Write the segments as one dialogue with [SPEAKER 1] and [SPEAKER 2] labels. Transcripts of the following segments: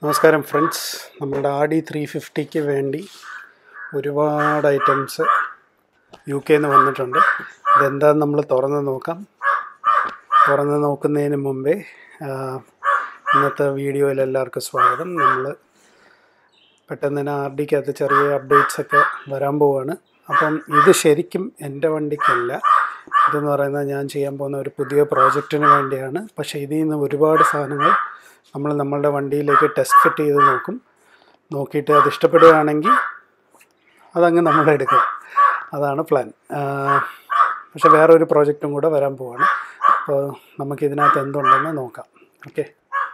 [SPEAKER 1] നമസ്കാരം ഫ്രണ്ട്സ്, നമ്മുടെ ആഡി 350ക്ക് വേണ്ടി ഒരുപാട് ഐറ്റംസ് UK-ന്ന് വന്നിട്ടുണ്ട്. ഇതെന്താണെന്ന് നമ്മൾ തുറന്ന് നോക്കാം. തുറന്ന് നോക്കുന്നതിന് മുമ്പേ ഇന്നത്തെ വീഡിയോയിൽ എല്ലാവർക്കും സ്വാഗതം. നമ്മൾ പെട്ടെന്ന് തന്നെ RDക്കകത്ത് ചെറിയ അപ്ഡേറ്റ്സൊക്കെ വരാൻ പോവുകയാണ്. അപ്പം ഇത് ശരിക്കും എൻ്റെ വണ്ടിക്കല്ല, ഇതെന്ന് പറയുന്നത് ഞാൻ ചെയ്യാൻ പോകുന്ന ഒരു പുതിയ പ്രോജക്റ്റിന് വേണ്ടിയാണ്. പക്ഷേ ഇതിൽ നിന്ന് ഒരുപാട് സാധനങ്ങൾ നമ്മളുടെ വണ്ടിയിലേക്ക് ടെസ്റ്റ് ഫിറ്റ് ചെയ്ത് നോക്കിയിട്ട് അത് ഇഷ്ടപ്പെടുകയാണെങ്കിൽ അതങ്ങ് നമ്മളെടുക്കും. അതാണ് പ്ലാൻ. പക്ഷെ വേറൊരു പ്രോജക്റ്റും കൂടെ വരാൻ പോവാണ്. അപ്പോൾ നമുക്കിതിനകത്ത് എന്തുണ്ടെന്ന് നോക്കാം. ഓക്കെ,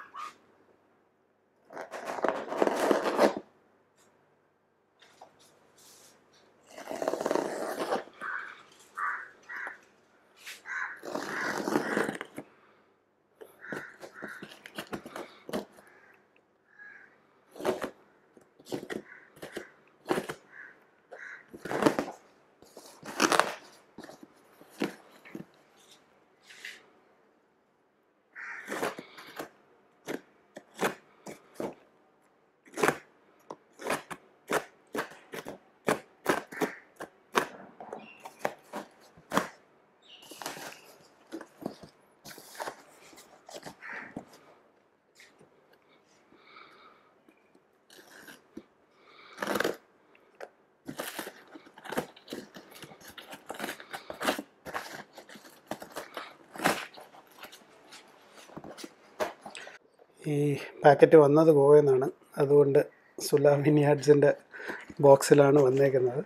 [SPEAKER 1] ഈ പാക്കറ്റ് വന്നത് ഗോവയെന്നാണ്. അതുകൊണ്ട് സുലാവിനിയാഡ്സിൻ്റെ ബോക്സിലാണ് വന്നേക്കുന്നത്.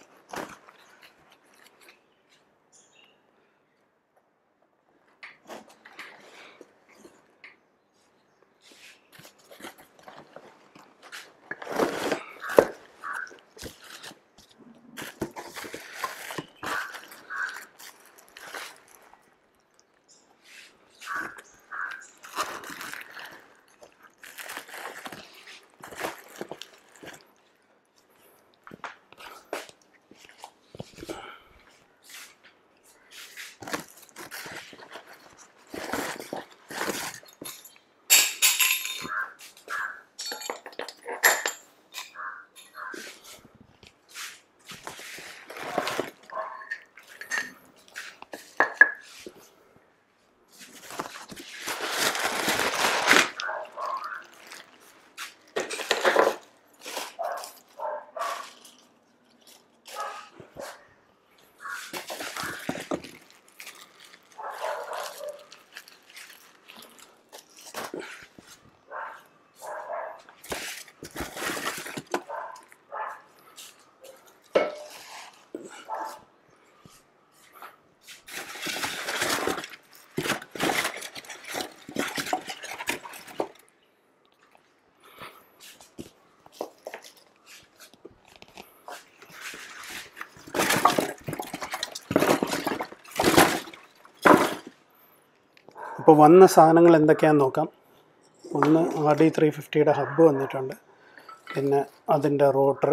[SPEAKER 1] ഇപ്പോൾ വന്ന സാധനങ്ങൾ എന്തൊക്കെയാണെന്ന് നോക്കാം. ഒന്ന് RD 350യുടെ ഹബ്ബ് വന്നിട്ടുണ്ട്. പിന്നെ അതിൻ്റെ റോട്ടർ,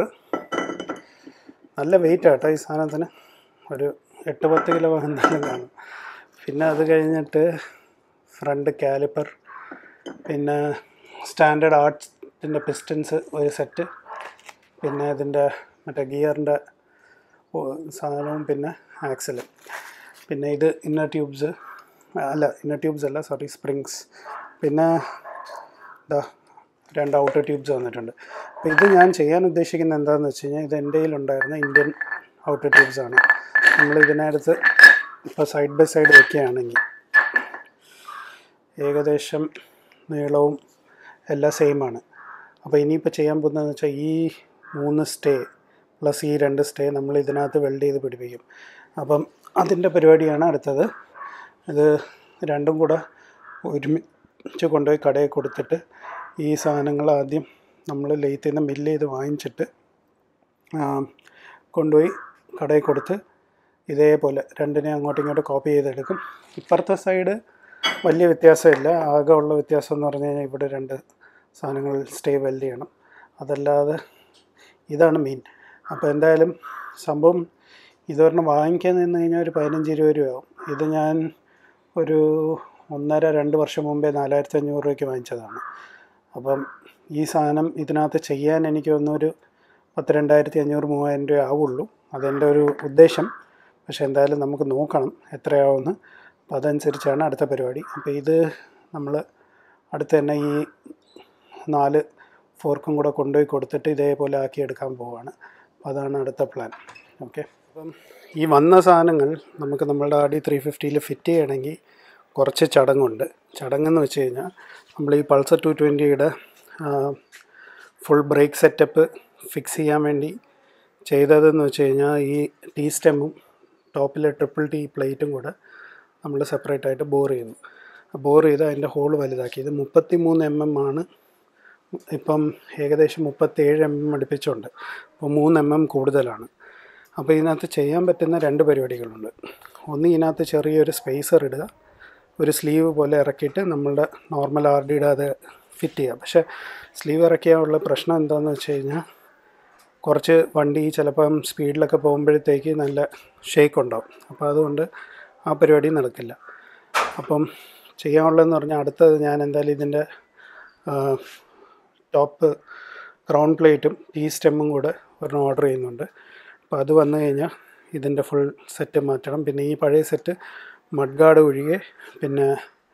[SPEAKER 1] നല്ല വെയിറ്റ് ആട്ടോ ഈ സാധനത്തിന്, ഒരു 8-10 കിലോ എന്തായാലും കാണും. പിന്നെ അത് കഴിഞ്ഞിട്ട് ഫ്രണ്ട് കാലിപ്പർ, പിന്നെ സ്റ്റാൻഡേർഡ് ആർട്സിൻ്റെ പിസ്റ്റൻസ് ഒരു സെറ്റ്, പിന്നെ ഇതിൻ്റെ മറ്റേ ഗിയറിൻ്റെ സാധനവും, പിന്നെ ആക്സലും, പിന്നെ ഇത് ഇന്നർ ട്യൂബ്സ് അല്ല സ്പ്രിങ്സ്, പിന്നെ ഇതാ 2 ഔട്ടർ ട്യൂബ്സ് വന്നിട്ടുണ്ട്. അപ്പോൾ ഇത് ഞാൻ ചെയ്യാൻ ഉദ്ദേശിക്കുന്നത് എന്താണെന്ന് വെച്ച് കഴിഞ്ഞാൽ, ഇത് എൻ്റെ കയ്യിലുണ്ടായിരുന്ന ഇന്ത്യൻ ഔട്ടർ ട്യൂബ്സാണ്. നമ്മൾ ഇതിനകത്ത് ഇപ്പോൾ സൈഡ് ബൈ സൈഡ് വയ്ക്കുകയാണെങ്കിൽ ഏകദേശം നീളവും എല്ലാം സെയിമാണ്. അപ്പോൾ ഇനിയിപ്പോൾ ചെയ്യാൻ പോകുന്നതെന്ന് വെച്ചാൽ ഈ 3 സ്റ്റേ പ്ലസ് ഈ 2 സ്റ്റേ നമ്മൾ ഇതിനകത്ത് വെൽഡ് ചെയ്ത് പിടിപ്പിക്കും. അപ്പം അതിൻ്റെ പരിപാടിയാണ് അടുത്തത്. ഇത് രണ്ടും കൂടെ ഒരുമിച്ച് കൊണ്ടുപോയി കടയിൽ കൊടുത്തിട്ട് ഈ സാധനങ്ങൾ ആദ്യം നമ്മൾ ലെയ്ത്തിൽ നിന്ന് മില്ല് ചെയ്ത് വാങ്ങിച്ചിട്ട് കൊണ്ടുപോയി കടയിൽ കൊടുത്ത് ഇതേപോലെ രണ്ടിനെ അങ്ങോട്ടും ഇങ്ങോട്ടും കോപ്പി ചെയ്തെടുക്കും. ഇപ്പുറത്തെ സൈഡ് വലിയ വ്യത്യാസമില്ല. ആകെ ഉള്ള വ്യത്യാസം എന്ന് പറഞ്ഞു കഴിഞ്ഞാൽ ഇവിടെ 2 സാധനങ്ങൾ സ്റ്റേ വെൽഡ് ചെയ്യണം. അതല്ലാതെ ഇതാണ് മെയിൻ. അപ്പോൾ എന്തായാലും സംഭവം ഇതൊരെണ്ണം വാങ്ങിക്കാൻ നിന്ന് കഴിഞ്ഞാൽ ഒരു 15-20 രൂപയാവും. ഇത് ഞാൻ ഒരു 1.5-2 വർഷം മുമ്പേ 4500 രൂപയ്ക്ക് വാങ്ങിച്ചതാണ്. അപ്പം ഈ സാധനം ഇതിനകത്ത് ചെയ്യാൻ എനിക്ക് തോന്നുന്നൊരു 12,500-3,000 രൂപ ആവുള്ളൂ. അതെൻ്റെ ഒരു ഉദ്ദേശം. പക്ഷേ എന്തായാലും നമുക്ക് നോക്കണം എത്രയാവുമെന്ന്. അപ്പോൾ അതനുസരിച്ചാണ് അടുത്ത പരിപാടി. അപ്പോൾ ഇത് നമ്മൾ അടുത്ത് തന്നെ ഈ 4 ഫോർക്കും കൂടെ കൊണ്ടുപോയി കൊടുത്തിട്ട് ഇതേപോലെ ആക്കിയെടുക്കാൻ പോവുകയാണ്. അപ്പോൾ അതാണ് അടുത്ത പ്ലാൻ. ഓക്കെ. അപ്പം ഈ വന്ന സാധനങ്ങൾ നമുക്ക് നമ്മളുടെ RD350 ഫിറ്റ് ചെയ്യണമെങ്കിൽ കുറച്ച് ചടങ്ങുണ്ട്. ചടങ്ങെന്ന് വെച്ച് കഴിഞ്ഞാൽ നമ്മൾ ഈ പൾസർ 220യുടെ ഫുൾ ബ്രേക്ക് സെറ്റപ്പ് ഫിക്സ് ചെയ്യാൻ വേണ്ടി ചെയ്തതെന്ന് വെച്ച് കഴിഞ്ഞാൽ ഈ ടീ സ്റ്റെമ്മും ടോപ്പിലെ ട്രിപ്പിൾ ടീ പ്ലേറ്റും കൂടെ നമ്മൾ സെപ്പറേറ്റ് ആയിട്ട് ബോർ ചെയ്ത് അതിൻ്റെ ഹോൾ വലുതാക്കി. ഇത് 33 mm ആണ്. ഇപ്പം ഏകദേശം 37 mm അടുപ്പിച്ചുണ്ട്. അപ്പോൾ 3 mm കൂടുതലാണ്. അപ്പോൾ ഇതിനകത്ത് ചെയ്യാൻ പറ്റുന്ന 2 പരിപാടികളുണ്ട്. ഒന്ന്, ഇതിനകത്ത് ചെറിയൊരു സ്പേസർ ഇടുക, ഒരു സ്ലീവ് പോലെ ഇറക്കിയിട്ട് നമ്മളുടെ നോർമൽ RDയുടെ അത് ഫിറ്റ് ചെയ്യുക. പക്ഷേ സ്ലീവ് ഇറക്കിയാലുള്ള പ്രശ്നം എന്താണെന്ന് വെച്ച് കഴിഞ്ഞാൽ കുറച്ച് വണ്ടി ചിലപ്പം സ്പീഡിലൊക്കെ പോകുമ്പോഴത്തേക്ക് നല്ല ഷേക്ക് ഉണ്ടാവും. അപ്പോൾ അതുകൊണ്ട് ആ പരിപാടി നടക്കില്ല. അപ്പം ചെയ്യാനുള്ളതെന്ന് പറഞ്ഞാൽ അടുത്തത് ഞാൻ എന്തായാലും ഇതിൻ്റെ ടോപ്പ് ക്രൗൺ പ്ലേറ്റും ടീ സ്റ്റെമ്മും കൂടെ ഒരെണ്ണം ഓർഡർ ചെയ്യുന്നുണ്ട്. അപ്പോൾ അത് വന്നു കഴിഞ്ഞാൽ ഇതിൻ്റെ ഫുൾ സെറ്റ് മാറ്റണം. പിന്നെ ഈ പഴയ സെറ്റ് മഡ് ഗാർഡ് ഒഴികെ പിന്നെ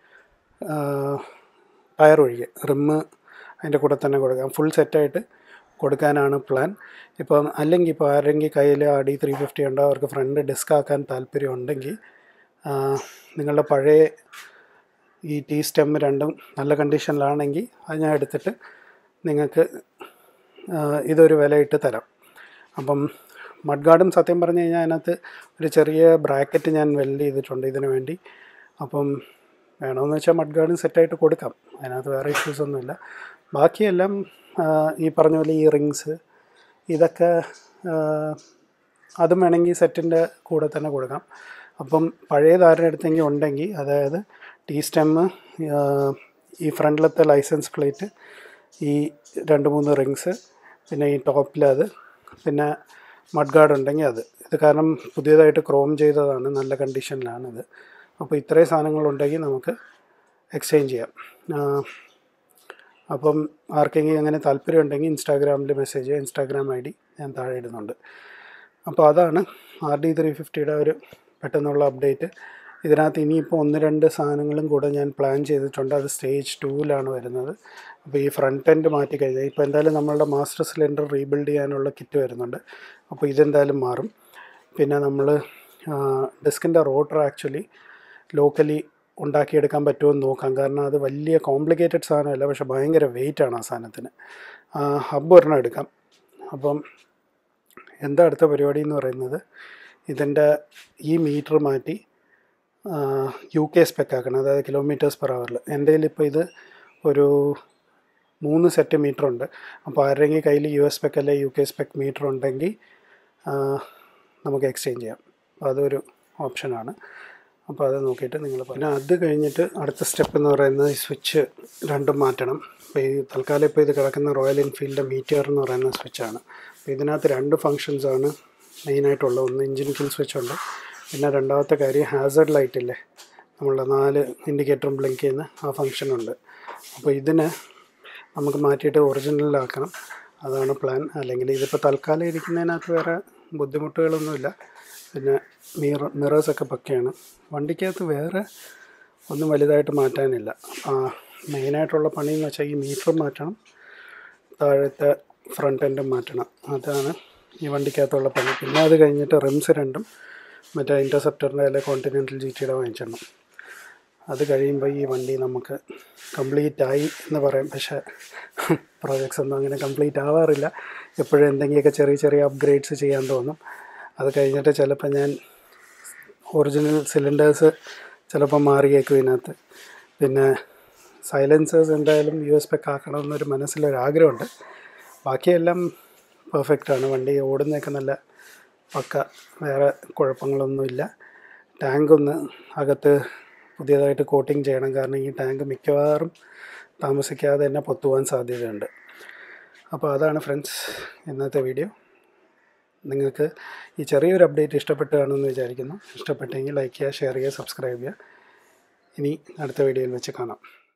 [SPEAKER 1] ടയർ ഒഴികെ റിമ്മ് അതിൻ്റെ കൂടെ തന്നെ കൊടുക്കാം. ഫുൾ സെറ്റായിട്ട് കൊടുക്കാനാണ് പ്ലാൻ. ഇപ്പം അല്ലെങ്കിൽ ഇപ്പോൾ ആരെങ്കിലും കയ്യിൽ RD350 ഉണ്ടോ, അവർക്ക് ഫ്രണ്ട് ഡിസ്ക് ആക്കാൻ താല്പര്യം ഉണ്ടെങ്കിൽ നിങ്ങളുടെ പഴയ ഈ ടീ സ്റ്റെമ്മ് രണ്ടും നല്ല കണ്ടീഷനിലാണെങ്കിൽ അത് ഞാൻ എടുത്തിട്ട് നിങ്ങൾക്ക് ഇതൊരു വിലയിട്ട് തരാം. അപ്പം മഡ് ഗാർഡും സത്യം പറഞ്ഞു കഴിഞ്ഞാൽ അതിനകത്ത് ഒരു ചെറിയ ബ്രാക്കറ്റ് ഞാൻ വെൽഡ് ചെയ്തിട്ടുണ്ട് ഇതിന് വേണ്ടി. അപ്പം വേണമെന്ന് വെച്ചാൽ മഡ് ഗാർഡും സെറ്റായിട്ട് കൊടുക്കാം. അതിനകത്ത് വേറെ ഇഷ്യൂസൊന്നുമില്ല. ബാക്കിയെല്ലാം ഈ പറഞ്ഞ പോലെ ഈ റിങ്സ് ഇതൊക്കെ അതും വേണമെങ്കിൽ സെറ്റിൻ്റെ കൂടെ തന്നെ കൊടുക്കാം. അപ്പം പഴയതാരുടെ അടുത്തെങ്കിൽ ഉണ്ടെങ്കിൽ, അതായത് ടീ സ്റ്റെമ്മ്, ഈ ഫ്രണ്ടിലത്തെ ലൈസൻസ് പ്ലേറ്റ്, ഈ 2-3 റിങ്സ്, പിന്നെ ഈ ടോപ്പിലത്, പിന്നെ മഡ് ഗാർഡ് ഉണ്ടെങ്കിൽ അത്. ഇത് കാരണം പുതിയതായിട്ട് ക്രോം ചെയ്തതാണ്, നല്ല കണ്ടീഷനിലാണിത്. അപ്പോൾ ഇത്രയും സാധനങ്ങളുണ്ടെങ്കിൽ നമുക്ക് എക്സ്ചേഞ്ച് ചെയ്യാം. അപ്പം ആർക്കെങ്കിലും അങ്ങനെ താല്പര്യം ഉണ്ടെങ്കിൽ ഇൻസ്റ്റാഗ്രാമിൽ മെസ്സേജ് ചെയ്യുക. ഇൻസ്റ്റാഗ്രാം ID ഞാൻ താഴെ ഇടുന്നുണ്ട്. അപ്പോൾ അതാണ് RD350യുടെ ഒരു പെട്ടെന്നുള്ള അപ്ഡേറ്റ്. ഇതിനകത്ത് ഇനിയിപ്പോൾ 1-2 സാധനങ്ങളും കൂടെ ഞാൻ പ്ലാൻ ചെയ്തിട്ടുണ്ട്. അത് സ്റ്റേജ് 2ലാണ് വരുന്നത്. അപ്പോൾ ഈ ഫ്രണ്ട് എൻഡ് മാറ്റി കഴിഞ്ഞാൽ ഇപ്പോൾ എന്തായാലും നമ്മളുടെ മാസ്റ്റർ സിലിണ്ടർ റീബിൽഡ് ചെയ്യാനുള്ള കിറ്റ് വരുന്നുണ്ട്. അപ്പോൾ ഇതെന്തായാലും മാറും. പിന്നെ നമ്മൾ ഡിസ്കിൻ്റെ റോട്ടർ ആക്ച്വലി ലോക്കലി ഉണ്ടാക്കിയെടുക്കാൻ പറ്റുമെന്ന് നോക്കാം. കാരണം അത് വലിയ കോംപ്ലിക്കേറ്റഡ് സാധനമല്ല, പക്ഷേ ഭയങ്കര വെയിറ്റാണ് ആ സാധനത്തിന്. ഹബ്ബ് ഒരെണ്ണം എടുക്കാം. അപ്പം എന്താ അടുത്ത പരിപാടി എന്ന് പറയുന്നത്, ഇതിൻ്റെ ഈ മീറ്റർ മാറ്റി UK സ്പെക്ക് ആക്കണം, അതായത് km/h. എൻ്റെ കയ്യിലിപ്പോൾ ഇത് ഒരു 3 സെറ്റ് മീറ്റർ ഉണ്ട്. അപ്പോൾ ആരുടെയെങ്കിലും കയ്യിൽ US സ്പെക്ക് അല്ലെ UK സ്പെക്ക് മീറ്റർ ഉണ്ടെങ്കിൽ നമുക്ക് എക്സ്ചേഞ്ച് ചെയ്യാം. അതൊരു ഓപ്ഷനാണ്. അപ്പോൾ അത് നോക്കിയിട്ട് നിങ്ങൾ പിന്നെ അത് കഴിഞ്ഞിട്ട് അടുത്ത സ്റ്റെപ്പ് എന്ന് പറയുന്നത് ഈ സ്വിച്ച് രണ്ടും മാറ്റണം. അപ്പോൾ ഈ തൽക്കാലം ഇപ്പോൾ ഇത് കിടക്കുന്ന റോയൽ എൻഫീൽഡിൻ്റെ മീറ്റിയർ എന്ന് പറയുന്ന സ്വിച്ചാണ്. അപ്പോൾ ഇതിനകത്ത് 2 ഫങ്ഷൻസാണ് മെയിനായിട്ടുള്ളത്. ഒന്ന് എഞ്ചിൻ കിൽ സ്വിച്ച് ഉണ്ട്, പിന്നെ രണ്ടാമത്തെ കാര്യം ഹാസർഡ് ലൈറ്റ് ഇല്ലേ, നമ്മളുടെ 4 ഇൻഡിക്കേറ്ററും ബ്ലിങ്ക് ചെയ്യുന്ന ആ ഫങ്ഷനുണ്ട്. അപ്പോൾ ഇതിനെ നമുക്ക് മാറ്റിയിട്ട് ഒറിജിനലാക്കണം, അതാണ് പ്ലാൻ. അല്ലെങ്കിൽ ഇതിപ്പോൾ തൽക്കാലം ഇരിക്കുന്നതിനകത്ത് വേറെ ബുദ്ധിമുട്ടുകളൊന്നുമില്ല. പിന്നെ മിറേഴ്സൊക്കെ പക്കയാണ്. വണ്ടിക്കകത്ത് വേറെ ഒന്നും വലുതായിട്ട് മാറ്റാനില്ല. മെയിനായിട്ടുള്ള പണിയെന്ന് വെച്ചാൽ ഈ മീറ്റർ മാറ്റണം, താഴത്തെ ഫ്രണ്ട് എൻഡും മാറ്റണം. അതാണ് ഈ വണ്ടിക്കകത്തുള്ള പണി. പിന്നെ അത് കഴിഞ്ഞിട്ട് റിംസ് രണ്ടും മറ്റേ ഇൻ്റർസെപ്റ്ററിൻ്റെ അല്ലെ കോണ്ടിനെൻ്റൽ GTയുടെ വാങ്ങിച്ചിടണം. അത് കഴിയുമ്പോൾ ഈ വണ്ടി നമുക്ക് കംപ്ലീറ്റ് ആയി എന്ന് പറയാം. പക്ഷേ പ്രോജക്ട്സ് ഒന്നും അങ്ങനെ കംപ്ലീറ്റ് ആവാറില്ല. എപ്പോഴും എന്തെങ്കിലുമൊക്കെ ചെറിയ ചെറിയ അപ്ഗ്രേഡ്സ് ചെയ്യാൻ തോന്നും. അത് കഴിഞ്ഞിട്ട് ചിലപ്പോൾ ഞാൻ ഒറിജിനൽ സിലിണ്ടേഴ്സ് ചിലപ്പോൾ മാറിയേക്കും ഇതിനകത്ത്. പിന്നെ സൈലൻസേഴ്സ് എന്തായാലും US സ്പെക്ക് ആക്കണമെന്നൊരു മനസ്സിലൊരാഗ്രഹമുണ്ട്. ബാക്കിയെല്ലാം പെർഫെക്റ്റാണ്. വണ്ടി ഓടുന്നതൊക്കെ നല്ല പക്ക, വേറെ കുഴപ്പങ്ങളൊന്നുമില്ല. ടാങ്കൊന്ന് അകത്ത് പുതിയതായിട്ട് കോട്ടിങ് ചെയ്യണം. കാരണം ഈ ടാങ്ക് മിക്കവാറും താമസിക്കാതെ തന്നെ പൊത്തുവാൻ സാധ്യതയുണ്ട്. അപ്പോൾ അതാണ് ഫ്രണ്ട്സ് ഇന്നത്തെ വീഡിയോ. നിങ്ങൾക്ക് ഈ ചെറിയൊരു അപ്ഡേറ്റ് ഇഷ്ടപ്പെട്ടു കാണുമെന്ന് വിചാരിക്കുന്നു. ഇഷ്ടപ്പെട്ടെങ്കിൽ ലൈക്ക് ചെയ്യുക, ഷെയർ ചെയ്യുക, സബ്സ്ക്രൈബ് ചെയ്യുക. ഇനി അടുത്ത വീഡിയോയിൽ വെച്ച് കാണാം.